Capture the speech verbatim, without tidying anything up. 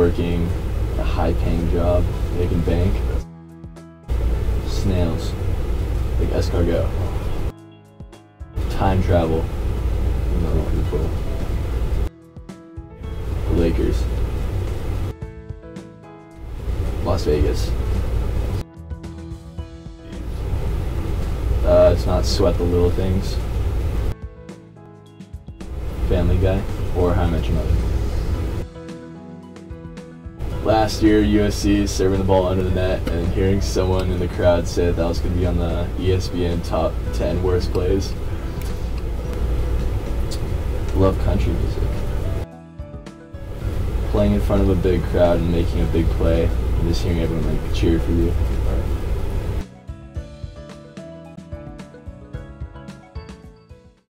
working a high-paying job, making bank. Snails, like escargot. Time travel. No, people. The Lakers. Las Vegas. Uh, it's not Sweat the Little Things. Family Guy, or How I Met Your Mother. Last year, U S C is serving the ball under the net, and hearing someone in the crowd say that, that was going to be on the E S P N top ten worst plays. Love country music. Playing in front of a big crowd and making a big play, and just hearing everyone like cheer for you.